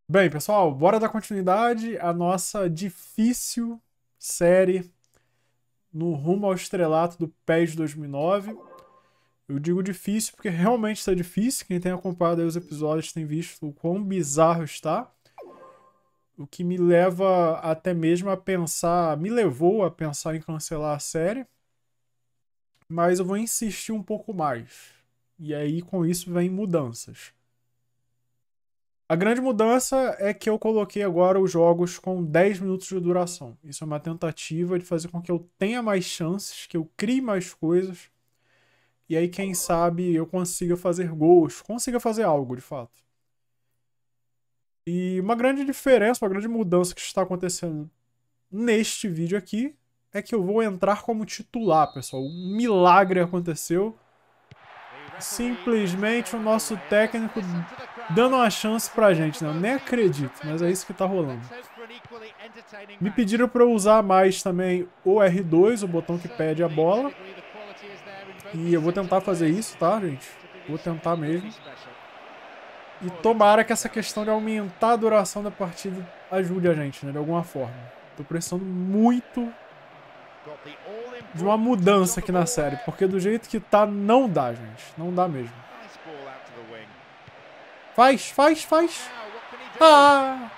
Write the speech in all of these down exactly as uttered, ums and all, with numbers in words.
Bem, pessoal, bora dar continuidade à nossa difícil série no rumo ao estrelato do PES dois mil e nove. Eu digo difícil porque realmente está difícil. Quem tem acompanhado aí os episódios tem visto o quão bizarro está. O que me leva até mesmo a pensar, me levou a pensar em cancelar a série. Mas eu vou insistir um pouco mais. E aí com isso vem mudanças. A grande mudança é que eu coloquei agora os jogos com dez minutos de duração. Isso é uma tentativa de fazer com que eu tenha mais chances, que eu crie mais coisas. E aí, quem sabe, eu consiga fazer gols, consiga fazer algo de fato. E uma grande diferença, uma grande mudança que está acontecendo neste vídeo aqui é que eu vou entrar como titular, pessoal. Um milagre aconteceu. Simplesmente o nosso técnico dando uma chance pra gente, né? Eu nem acredito, mas é isso que tá rolando. Me pediram pra eu usar mais também o R dois, o botão que pede a bola. E eu vou tentar fazer isso, tá, gente? Vou tentar mesmo. E tomara que essa questão de aumentar a duração da partida ajude a gente, né? De alguma forma. Tô precisando muito de uma mudança aqui na série, porque do jeito que tá, não dá, gente. Não dá mesmo. Faz, faz, faz. Ah!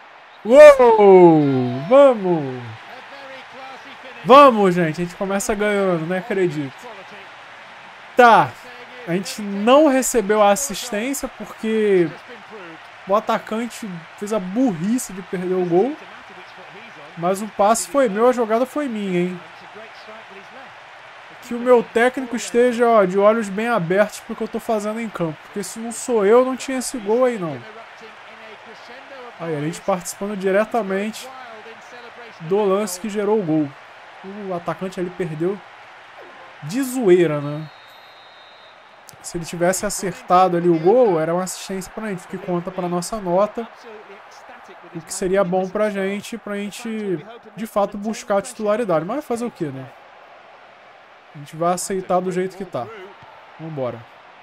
Uou! Vamos! Vamos, gente. A gente começa ganhando, não acredito. Tá. A gente não recebeu a assistência porque o atacante fez a burrice de perder o gol. Mas o passe foi meu, a jogada foi minha, hein? Que o meu técnico esteja, ó, de olhos bem abertos pro que eu tô fazendo em campo. Porque se não sou eu, não tinha esse gol aí, não. Aí, a gente participando diretamente do lance que gerou o gol. O atacante ali perdeu de zoeira, né? Se ele tivesse acertado ali o gol, era uma assistência pra gente, que conta pra nossa nota. O que seria bom pra gente, pra gente, de fato, buscar a titularidade. Mas vai fazer o quê, né? A gente vai aceitar do jeito que tá. Vambora.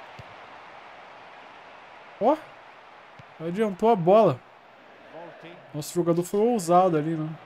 Ó, adiantou a bola. Nosso jogador foi ousado ali, né?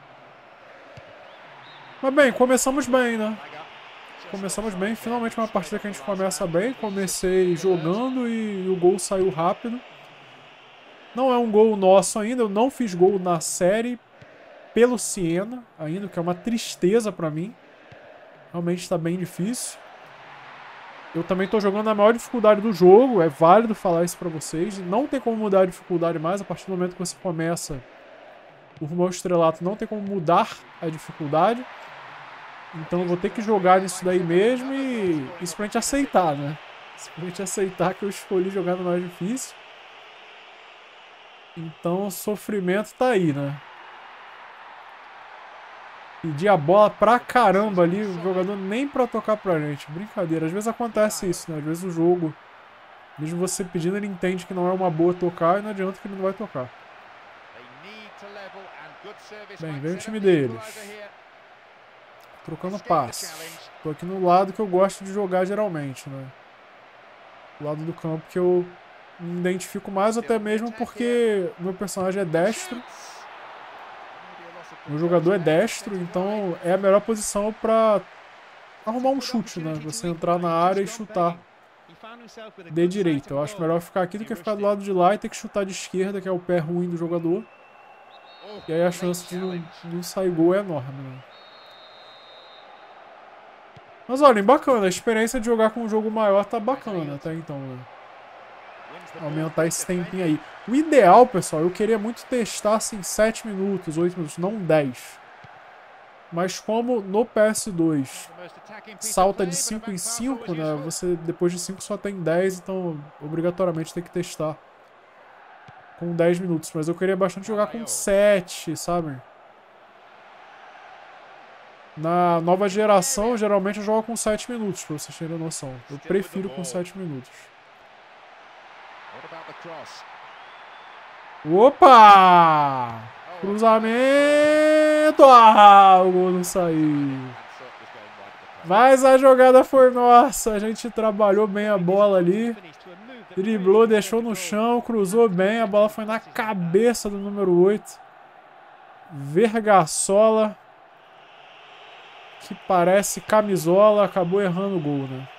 Mas bem, começamos bem, né? Começamos bem. Finalmente uma partida que a gente começa bem. Comecei jogando e o gol saiu rápido. Não é um gol nosso ainda. Eu não fiz gol na série pelo Siena ainda, que é uma tristeza pra mim. Realmente tá bem difícil. Eu também tô jogando na maior dificuldade do jogo. É válido falar isso pra vocês. Não tem como mudar a dificuldade mais. A partir do momento que você começa o rumo ao estrelato, não tem como mudar a dificuldade. Então eu vou ter que jogar nisso daí mesmo e, e simplesmente aceitar, né? Simplesmente aceitar que eu escolhi jogar no mais difícil. Então o sofrimento tá aí, né? Pedir a bola pra caramba ali, o jogador nem pra tocar pra gente. Brincadeira, às vezes acontece isso, né? Às vezes o jogo, mesmo você pedindo, ele entende que não é uma boa tocar e não adianta que ele não vai tocar. Bem, vem o time deles. Trocando passes. Tô aqui no lado que eu gosto de jogar geralmente, né? O lado do campo que eu me identifico mais, até mesmo porque meu personagem é destro. Meu jogador é destro, então é a melhor posição pra arrumar um chute, né? Você entrar na área e chutar de direita. Eu acho melhor ficar aqui do que ficar do lado de lá e ter que chutar de esquerda, que é o pé ruim do jogador. E aí a chance de não, não sair gol é enorme, né? Mas olhem, bacana, a experiência de jogar com um jogo maior tá bacana até então, né? Aumentar esse tempinho aí. O ideal, pessoal, eu queria muito testar assim sete minutos, oito minutos, não dez. Mas como no P S dois salta de cinco em cinco, né? Você depois de cinco só tem dez, então obrigatoriamente tem que testar com dez minutos. Mas eu queria bastante jogar com sete, sabe? Na nova geração, geralmente eu jogo com sete minutos, pra vocês terem noção. Eu prefiro com sete minutos. Opa! Cruzamento! Ah, o gol não saiu. Mas a jogada foi nossa. A gente trabalhou bem a bola ali. Driblou, deixou no chão, cruzou bem. A bola foi na cabeça do número oito. Vergassola. Que parece camisola. Acabou errando o gol, né?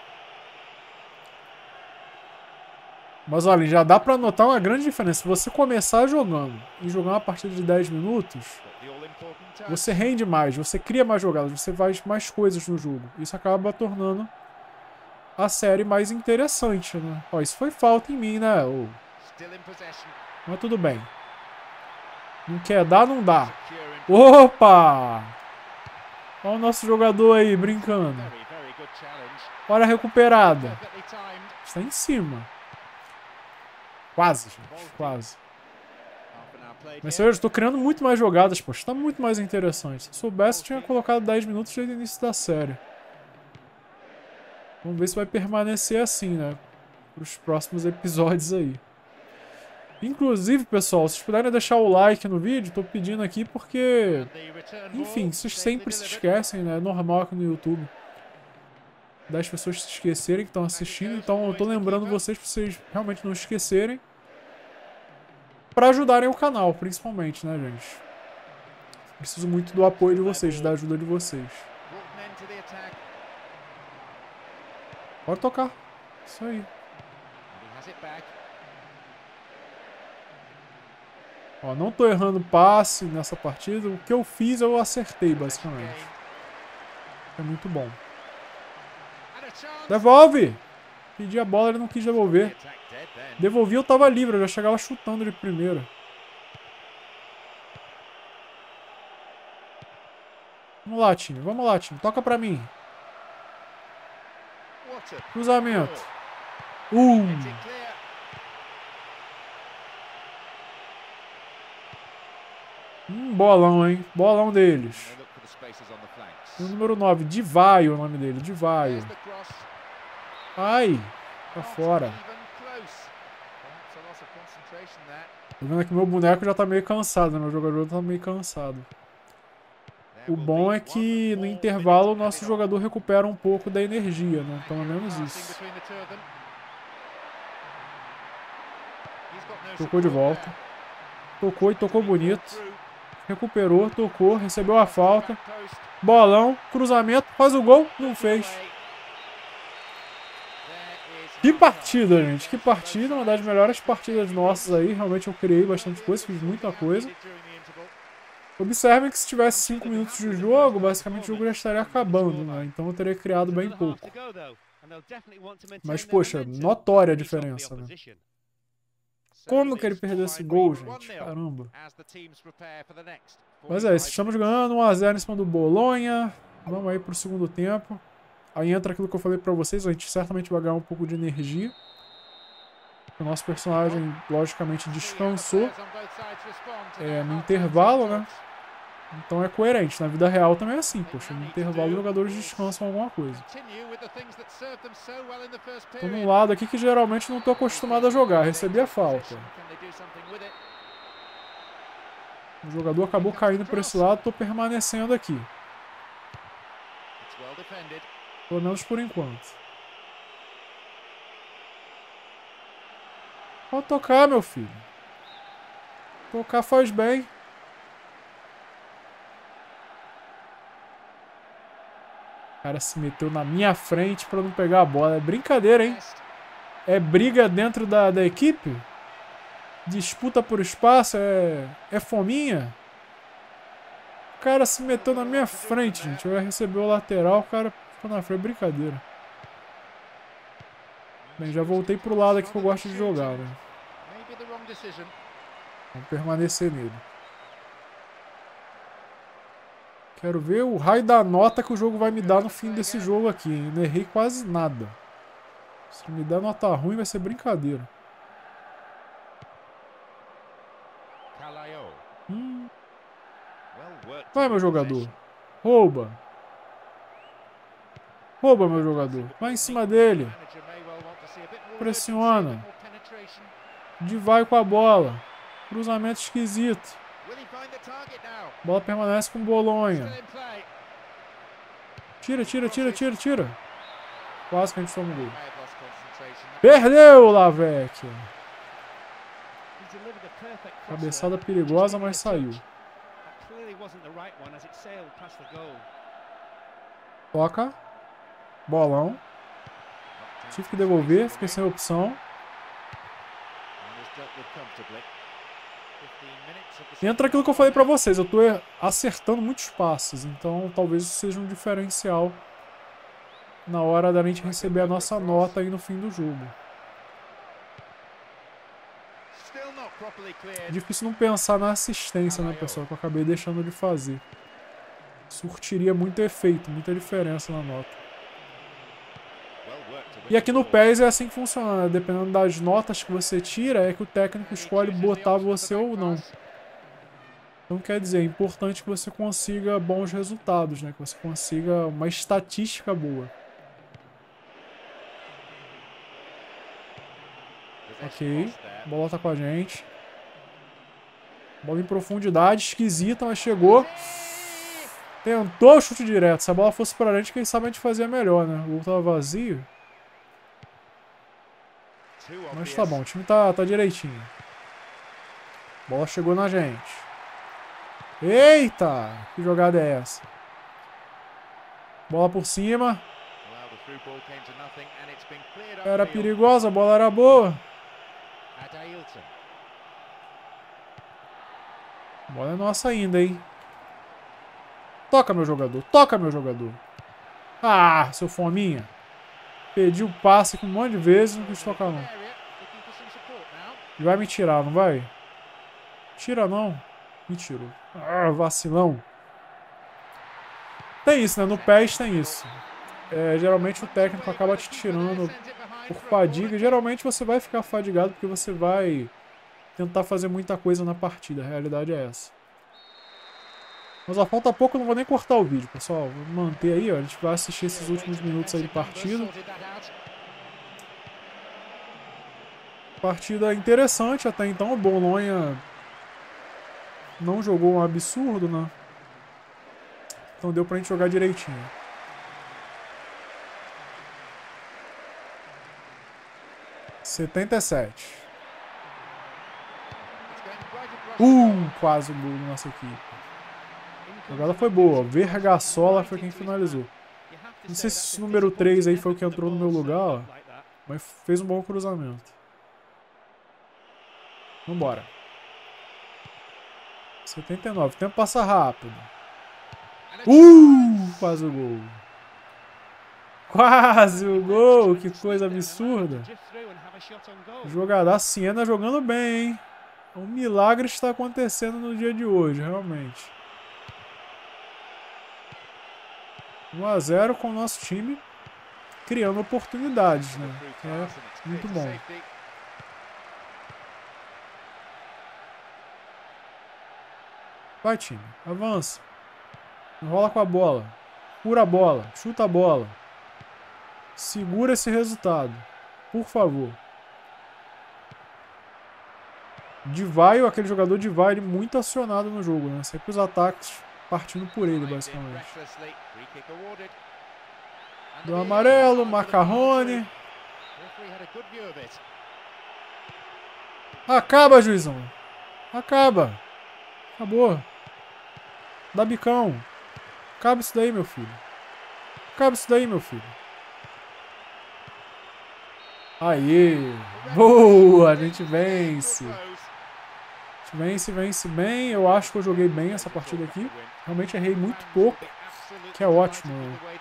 Mas olha, já dá pra notar uma grande diferença. Se você começar jogando e jogar uma partida de dez minutos, você rende mais, você cria mais jogadas, você faz mais coisas no jogo. Isso acaba tornando a série mais interessante, né? Ó, isso foi falta em mim, né? Oh. Mas tudo bem. Não quer dar, não dá. Opa! Olha o nosso jogador aí, brincando. Olha a recuperada. Está em cima. Quase, gente. Quase. Mas eu estou criando muito mais jogadas, poxa. Está muito mais interessante. Se eu soubesse, eu tinha colocado dez minutos desde o início da série. Vamos ver se vai permanecer assim, né? Para os próximos episódios aí. Inclusive, pessoal, se vocês puderem deixar o like no vídeo, tô pedindo aqui porque... Enfim, vocês sempre se esquecem, né? É normal aqui no YouTube das pessoas se esquecerem que estão assistindo. Então eu tô lembrando vocês pra vocês realmente não esquecerem. Pra ajudarem o canal, principalmente, né, gente? Preciso muito do apoio de vocês, da ajuda de vocês. Pode tocar. Isso aí. Ó, não tô errando passe nessa partida. O que eu fiz, eu acertei, basicamente. É muito bom. Devolve! Pedi a bola, ele não quis devolver. Devolvi, eu tava livre, eu já chegava chutando de primeira. Vamos lá, time. Vamos lá, time. Toca pra mim. Cruzamento. Uh! Hum, bolão, hein? Bolão deles. O número nove, Divaio, o nome dele. Divaio. Ai, pra fora. Tô vendo que meu boneco já tá meio cansado, né? Meu jogador tá meio cansado. O bom é que no intervalo o nosso jogador recupera um pouco da energia, né? Pelo menos isso. Tocou de volta. Tocou e tocou bonito. Recuperou, tocou, recebeu a falta. Bolão, cruzamento, faz o gol, não fez. Que partida, gente. Que partida. Uma das melhores partidas nossas aí. Realmente eu criei bastante coisa, fiz muita coisa. Observem que se tivesse cinco minutos de jogo, basicamente o jogo já estaria acabando, né? Então eu teria criado bem pouco. Mas, poxa, notória a diferença, né? Como que ele perdeu esse gol, gente? Caramba. Mas é isso, estamos ganhando um a zero em cima do Bolonha. Vamos aí pro segundo tempo. Aí entra aquilo que eu falei pra vocês, a gente certamente vai ganhar um pouco de energia. O nosso personagem, logicamente, descansou é, no intervalo, né? Então é coerente. Na vida real também é assim, poxa. No intervalo os jogadores descansam alguma coisa. Tô num lado aqui que geralmente não tô acostumado a jogar. Recebi a falta. O jogador acabou caindo por esse lado, tô permanecendo aqui. Pelo menos por enquanto. Pode tocar, meu filho. Tocar faz bem. O cara se meteu na minha frente pra não pegar a bola. É brincadeira, hein? É briga dentro da, da equipe? Disputa por espaço? É, é fominha? O cara se meteu na minha frente, gente. Eu ia receber o lateral, o cara ficou na frente. Brincadeira. Bem, já voltei pro lado aqui que eu gosto de jogar, né? Vamos permanecer nele. Quero ver o raio da nota que o jogo vai me dar no fim desse jogo aqui, hein? Não errei quase nada. Se me der nota ruim, vai ser brincadeira. Hum. Vai, meu jogador. Rouba. Rouba, meu jogador. Vai em cima dele. Pressiona. De vai com a bola. Cruzamento esquisito. A bola permanece com o Bolonha. Tira, tira, tira, tira, tira. Quase que a gente toma um gol. Perdeu o Lavecchia. Cabeçada perigosa, mas saiu. Toca. Bolão. Tive que devolver, fiquei sem opção. Entra aquilo que eu falei pra vocês, eu tô acertando muitos passes, então talvez isso seja um diferencial na hora da gente receber a nossa nota aí no fim do jogo. É difícil não pensar na assistência, né, pessoal, que eu acabei deixando de fazer. Surtiria muito efeito, muita diferença na nota. E aqui no P E S é assim que funciona, né? Dependendo das notas que você tira, é que o técnico escolhe botar você ou não. Então quer dizer, é importante que você consiga bons resultados, né? Que você consiga uma estatística boa. Ok, a bola tá com a gente. Bola em profundidade, esquisita, mas chegou. Tentou o chute direto. Se a bola fosse pra gente, quem sabe a gente fazia melhor, né? O gol tava vazio. Mas tá bom, o time tá, tá direitinho. A bola chegou na gente. Eita! Que jogada é essa? Bola por cima. Era perigosa, a bola era boa. A bola é nossa ainda, hein? Toca, meu jogador. Toca, meu jogador. Ah, seu fominha. Pedi o passe com um monte de vezes, não quis tocar, não. Ele vai me tirar, não vai? Tira, não. Me tirou. Ah, vacilão. Tem isso, né? No P E S tem isso. É, geralmente o técnico acaba te tirando por fadiga. Geralmente você vai ficar fadigado porque você vai tentar fazer muita coisa na partida. A realidade é essa. Mas ó, falta pouco, eu não vou nem cortar o vídeo, pessoal. Vou manter aí, ó. A gente vai assistir esses últimos minutos aí de partida. Partida interessante até então. O Bolonha não jogou um absurdo, né? Então deu pra gente jogar direitinho. setenta e sete. Uh, quase o gol da nossa equipe. A jogada foi boa. Vergassola foi quem finalizou. Não sei se esse número três aí foi o que entrou no meu lugar, ó, mas fez um bom cruzamento. Vambora. setenta e nove. O tempo passa rápido. Uh, quase o gol. Quase o gol. Que coisa absurda. Jogador Siena jogando bem, hein? Um milagre está acontecendo no dia de hoje, realmente. um a zero com o nosso time criando oportunidades, né? É muito bom. Vai, time. Avança. Enrola com a bola. Cura a bola. Chuta a bola. Segura esse resultado. Por favor. Divaio, aquele jogador Divaio, muito acionado no jogo, né? Sempre os ataques partindo por ele, basicamente. Deu um amarelo, Macarrone. Acaba, juizão. Acaba. Acabou. Dá bicão. Acaba isso daí, meu filho. Acaba isso daí, meu filho. Aê. Boa, a gente vence. A gente vence, vence bem. Eu acho que eu joguei bem essa partida aqui. Realmente errei muito pouco, que é ótimo.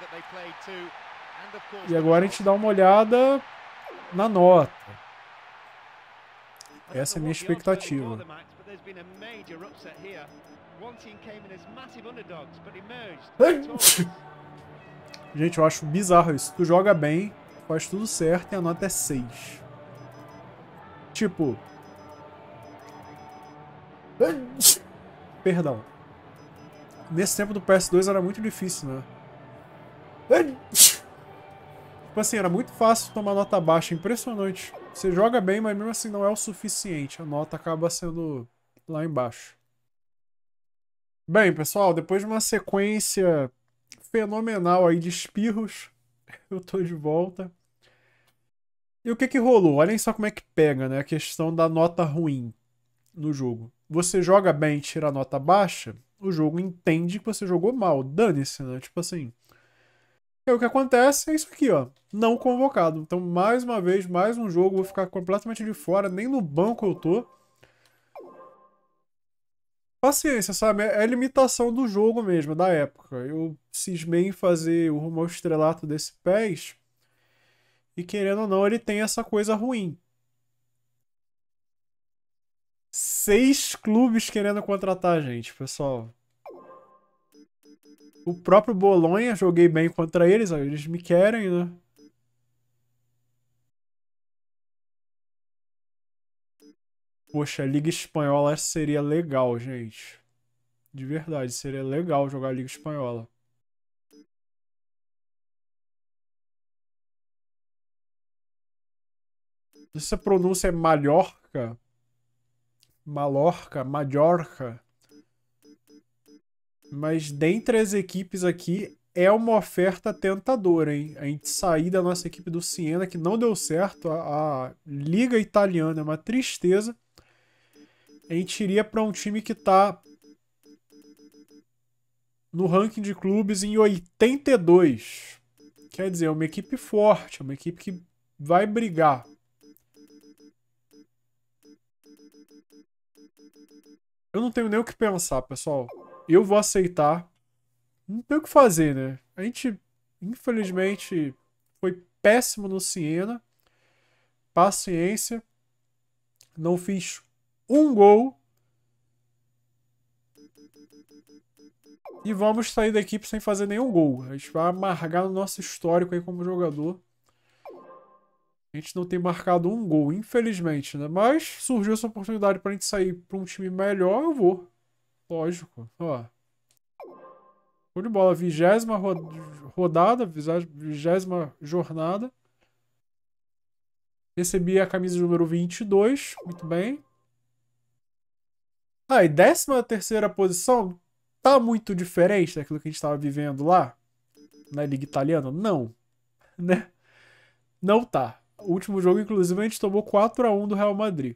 E agora a gente dá uma olhada na nota. Essa é a minha expectativa. Gente, eu acho bizarro isso. Tu joga bem, faz tudo certo e a nota é seis. Tipo... Perdão. Nesse tempo do P S dois era muito difícil, né? Tipo assim, era muito fácil tomar nota baixa. Impressionante. Você joga bem, mas mesmo assim não é o suficiente. A nota acaba sendo lá embaixo. Bem, pessoal, depois de uma sequência fenomenal aí de espirros, eu tô de volta. E o que que rolou? Olhem só como é que pega, né? A questão da nota ruim no jogo. Você joga bem e tira a nota baixa, o jogo entende que você jogou mal. Dane-se, né? Tipo assim. E o que acontece é isso aqui, ó. Não convocado. Então, mais uma vez, mais um jogo, vou ficar completamente de fora. Nem no banco eu tô. Paciência, sabe? É a limitação do jogo mesmo, da época. Eu cismei em fazer o rumo ao estrelato desse pés. E querendo ou não, ele tem essa coisa ruim. Seis clubes querendo contratar a gente, pessoal. O próprio Bolonha, joguei bem contra eles, ó, eles me querem, né? Poxa, a Liga Espanhola seria legal, gente. De verdade, seria legal jogar a Liga Espanhola. Não sei se a pronúncia é Mallorca, Mallorca, Mallorca. Mas dentre as equipes aqui, é uma oferta tentadora, hein? A gente sair da nossa equipe do Siena, que não deu certo. A, a Liga Italiana é uma tristeza. A gente iria para um time que tá no ranking de clubes em oitenta e dois. Quer dizer, é uma equipe forte, é uma equipe que vai brigar. Eu não tenho nem o que pensar, pessoal. Eu vou aceitar. Não tem o que fazer, né? A gente, infelizmente, foi péssimo no Siena. Paciência. Não fiz um gol. E vamos sair da equipe sem fazer nenhum gol. A gente vai amargar no nosso histórico aí como jogador. A gente não tem marcado um gol, infelizmente, né? Mas surgiu essa oportunidade pra gente sair pra um time melhor, eu vou. Lógico. Ó. Show de bola. Vigésima rodada, vigésima jornada. Recebi a camisa número vinte e dois. Muito bem. Ah, e décima terceira posição tá muito diferente daquilo que a gente estava vivendo lá na Liga Italiana? Não, né? Não tá. O último jogo, inclusive, a gente tomou quatro a um do Real Madrid.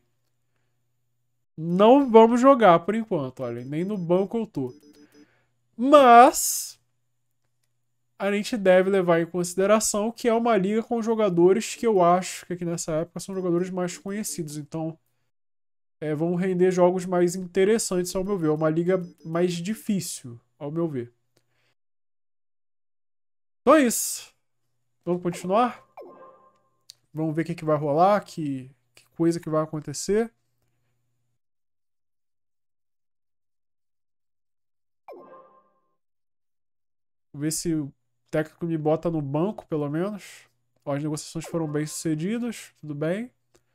Não vamos jogar por enquanto, olha, nem no banco eu tô. Mas a gente deve levar em consideração que é uma liga com jogadores que eu acho que aqui nessa época são jogadores mais conhecidos. Então, é, vão render jogos mais interessantes, ao meu ver. É uma liga mais difícil, ao meu ver. Então é isso. Vamos continuar? Vamos ver o que, que vai rolar, que, que coisa que vai acontecer. Vou ver se o técnico me bota no banco, pelo menos. Ó, as negociações foram bem sucedidas, tudo bem.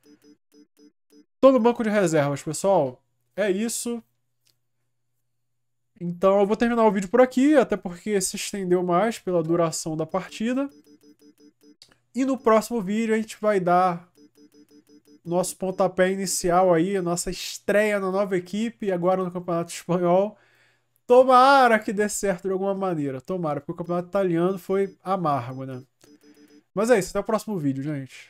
Tô no banco de reservas, pessoal. É isso. Então eu vou terminar o vídeo por aqui, até porque se estendeu mais pela duração da partida. E no próximo vídeo a gente vai dar nosso pontapé inicial aí, a nossa estreia na nova equipe, agora no Campeonato Espanhol. Tomara que dê certo de alguma maneira. Tomara, porque o Campeonato Italiano foi amargo, né? Mas é isso, até o próximo vídeo, gente.